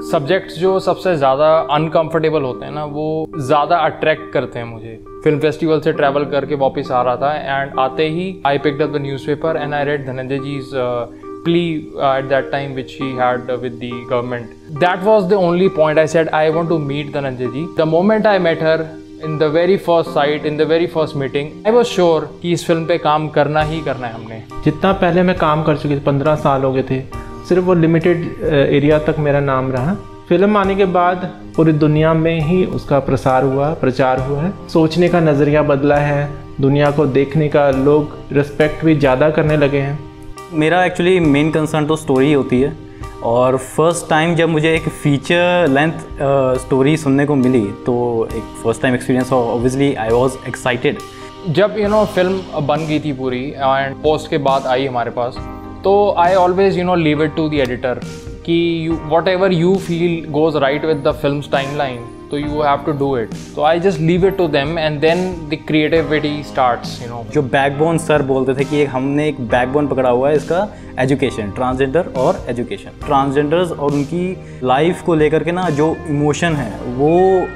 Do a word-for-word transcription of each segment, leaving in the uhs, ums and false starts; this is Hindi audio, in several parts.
सब्जेक्ट्स जो सबसे ज़्यादा अनकंफर्टेबल होते हैं ना, वो ज़्यादा अट्रैक्ट करते हैं मुझे। फिल्म फेस्टिवल से ट्रैवल करके वापस आ रहा था एंड आते ही I picked up the newspaper and I read Dhananjay जी's plea uh, at that time which he had uh, with the government. That was the only point I said I want to meet Dhananjay ji. The moment I met her in the very first sight, in the very first meeting, I was sure कि इस फिल्म पे काम करना ही करना है हमने। जितना पहले मैं काम कर चुकी थी, पंद्रह साल हो गए थे, सिर्फ वो लिमिटेड एरिया तक मेरा नाम रहा। फिल्म आने के बाद पूरी दुनिया में ही उसका प्रसार हुआ, प्रचार हुआ है। सोचने का नज़रिया बदला है, दुनिया को देखने का लोग रिस्पेक्ट भी ज़्यादा करने लगे हैं। मेरा एक्चुअली मेन कंसर्न तो स्टोरी होती है, और फर्स्ट टाइम जब मुझे एक फ़ीचर लेंथ स्टोरी सुनने को मिली तो एक first time experience, obviously I was excited. जब यू नो फिल्म बन गई थी पूरी एंड पोस्ट के बाद आई हमारे पास, तो I always you know leave it to the editor कि whatever you feel goes right with the films timeline, तो you have to do it. तो I just leave it to them and then the creativity starts, you know. जो बैकबोन सर बोलते थे कि हमने एक बैकबोन पकड़ा हुआ है इसका, एजुकेशन, ट्रांसजेंडर और एजुकेशन। ट्रांसजेंडर्स और उनकी लाइफ को लेकर के ना जो इमोशन है वो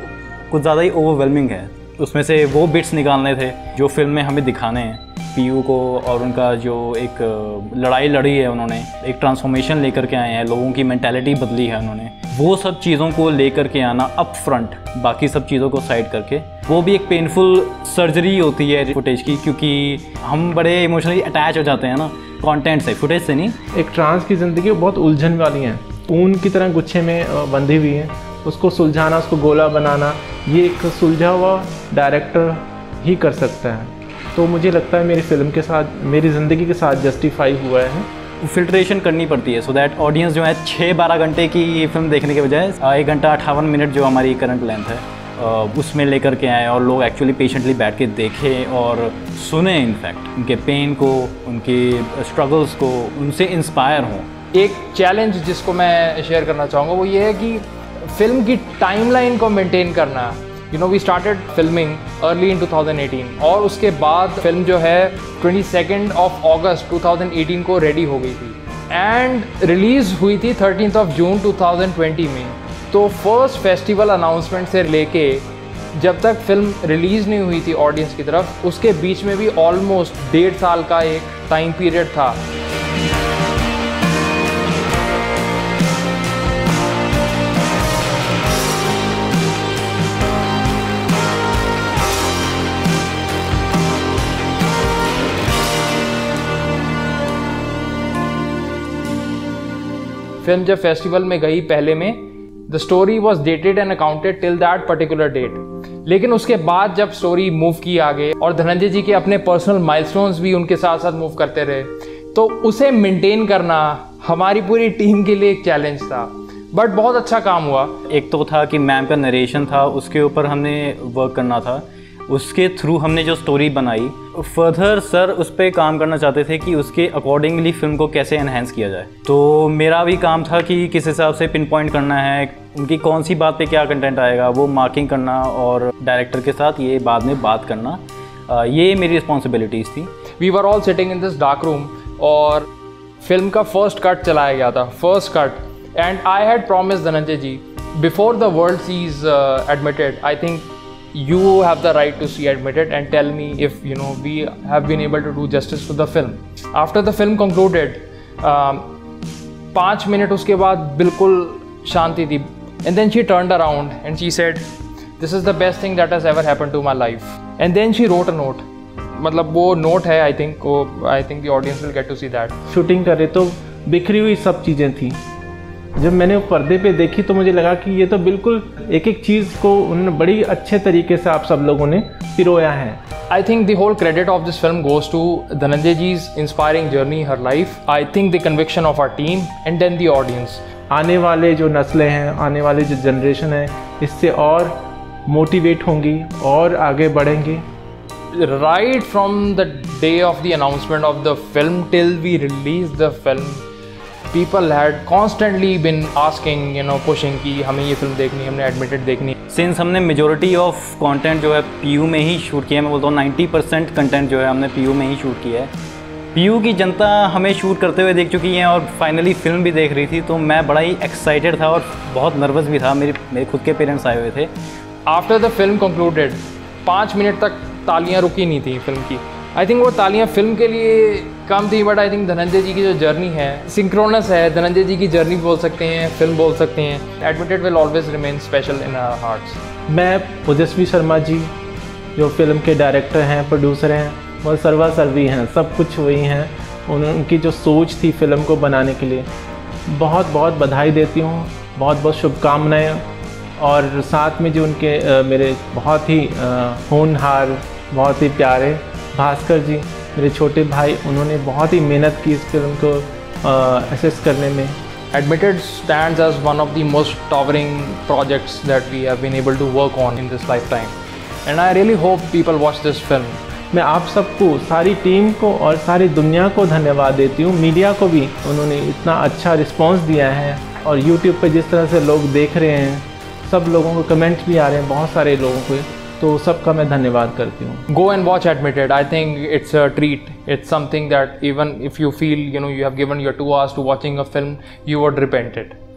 कुछ ज़्यादा ही ओवरवेलमिंग है। उसमें से वो बिट्स निकालने थे जो फिल्म में हमें दिखाने हैं पीयू को, और उनका जो एक लड़ाई लड़ी है उन्होंने, एक ट्रांसफॉर्मेशन लेकर के आए हैं, लोगों की मेंटालिटी बदली है उन्होंने, वो सब चीज़ों को लेकर के आना अप फ्रंट, बाकी सब चीज़ों को साइड करके। वो भी एक पेनफुल सर्जरी होती है फुटेज की, क्योंकि हम बड़े इमोशनली अटैच हो जाते हैं ना कंटेंट से, फुटेज से नहीं। एक ट्रांस की ज़िंदगी बहुत उलझन वाली है, ऊन की तरह गुच्छे में बंधी हुई है। उसको सुलझाना, उसको गोला बनाना, ये एक सुलझा हुआ डायरेक्टर ही कर सकता है। तो मुझे लगता है मेरी फिल्म के साथ, मेरी ज़िंदगी के साथ जस्टिफाई हुआ है। फिल्ट्रेशन करनी पड़ती है सो दैट ऑडियंस जो है छः बारह घंटे की फिल्म देखने के बजाय एक घंटा अट्ठावन मिनट जो हमारी करंट लेंथ है उसमें लेकर के आए, और लोग एक्चुअली पेशेंटली बैठ के देखें और सुने, इनफैक्ट उनके पेन को, उनके स्ट्रगल्स को, उनसे इंस्पायर हों। एक चैलेंज जिसको मैं शेयर करना चाहूँगा वो ये है कि फिल्म की टाइमलाइन को मेंटेन करना। You know we started filming early in two thousand eighteen और उसके बाद फिल्म जो है twenty second of August two thousand eighteen को रेडी हो गई थी एंड रिलीज़ हुई थी thirteenth of June two thousand twenty में। तो फर्स्ट फेस्टिवल अनाउंसमेंट से लेके जब तक फिल्म रिलीज़ नहीं हुई थी ऑडियंस की तरफ, उसके बीच में भी ऑलमोस्ट डेढ़ साल का एक टाइम पीरियड था। फिल्म जब फेस्टिवल में गई पहले में, the story was dated and accounted till that particular date, लेकिन उसके बाद जब स्टोरी मूव की आगे और धनंजय जी के अपने पर्सनल माइलस्टोन्स भी उनके साथ साथ मूव करते रहे, तो उसे मेंटेन करना हमारी पूरी टीम के लिए एक चैलेंज था, बट बहुत अच्छा काम हुआ। एक तो था कि मैम का नरेशन था, उसके ऊपर हमने वर्क करना था, उसके थ्रू हमने जो स्टोरी बनाई, फर्दर सर उस पर काम करना चाहते थे कि उसके अकॉर्डिंगली फिल्म को कैसे एनहेंस किया जाए। तो मेरा भी काम था कि किस हिसाब से पिन पॉइंट करना है, उनकी कौन सी बात पे क्या कंटेंट आएगा, वो मार्किंग करना और डायरेक्टर के साथ ये बाद में बात करना, ये मेरी रिस्पॉन्सिबिलिटीज़ थी। We were all sitting in this dark room और फिल्म का फर्स्ट कट चलाया गया था, first cut, and I had promised Dhananjay ji before the world sees Admitted, I think you have the right to see admitted and tell me if you know we have been able to do justice to the film. After the film concluded, um, पाँच मिनट उसके बाद बिल्कुल शांति थी, and then she turned around and she said, "This is the best thing that has ever happened to my life." And then she wrote a note. मतलब वो नोट है, आई थिंक वो I think the audience will get to see that. Shooting करे तो बिखरी हुई सब चीज़ें थी, जब मैंने वो पर्दे पे देखी तो मुझे लगा कि ये तो बिल्कुल एक एक चीज़ को उन्होंने बड़ी अच्छे तरीके से आप सब लोगों ने पिरोया है। I think the whole credit of this film goes to Dhananjay ji's inspiring journey, her life. I think the conviction of our team and then the audience. आने वाले जो नस्लें हैं, आने वाली जो जनरेशन है, इससे और मोटिवेट होंगी और आगे बढ़ेंगे। Right from the day of the announcement of the film till we released the film, people had constantly been asking, you know, pushing कि हमें ये फिल्म देखनी, हमने एडमिटेड देखनी। सिंस हमने मेजोरिटी ऑफ कंटेंट जो है पीयू में ही शूट किया है, मैं बोलता हूँ नाइन्टी परसेंट कंटेंट जो है हमने पीयू में ही शूट किया है। पीयू की जनता हमें शूट करते हुए देख चुकी है और फाइनली फिल्म भी देख रही थी, तो मैं बड़ा ही एक्साइटेड था और बहुत नर्वस भी था। मेरे मेरे खुद के पेरेंट्स आए हुए थे। आफ्टर द फिल्म कंक्लूडेड पाँच मिनट तक तालियां रुकी नहीं थी फिल्म की। आई थिंक वो तालियां फिल्म के लिए कम थी, but I think Dhananjay ji की जो जर्नी है सिंक्रोनस है। धनंजय जी की जर्नी बोल सकते हैं, फिल्म बोल सकते हैं। Admitted will always remain special in our hearts. मैं ओजस्वी शर्मा जी जो फिल्म के डायरेक्टर हैं, प्रोड्यूसर हैं, वो सर्वा सर्वी हैं, सब कुछ वही हैं। उनकी जो सोच थी फिल्म को बनाने के लिए, बहुत बहुत बधाई देती हूँ, बहुत बहुत शुभकामनाएँ। और साथ में जो उनके आ, मेरे बहुत ही होनहार, बहुत ही प्यारे भास्कर जी, मेरे छोटे भाई, उन्होंने बहुत ही मेहनत की इस फिल्म को असेस करने में। Admitted stands as one of the most towering projects that we have been able to work on in this lifetime, and I really hope people watch this film. मैं आप सबको, सारी टीम को और सारी दुनिया को धन्यवाद देती हूँ। मीडिया को भी, उन्होंने इतना अच्छा रिस्पांस दिया है और यूट्यूब पे जिस तरह से लोग देख रहे हैं, सब लोगों को कमेंट्स भी आ रहे हैं, बहुत सारे लोगों को, तो सबका मैं धन्यवाद करती हूँ। Go and watch Admitted. I think it's a treat. It's something that even if you feel, you know, you have given your two hours to watching a film, you would repent it.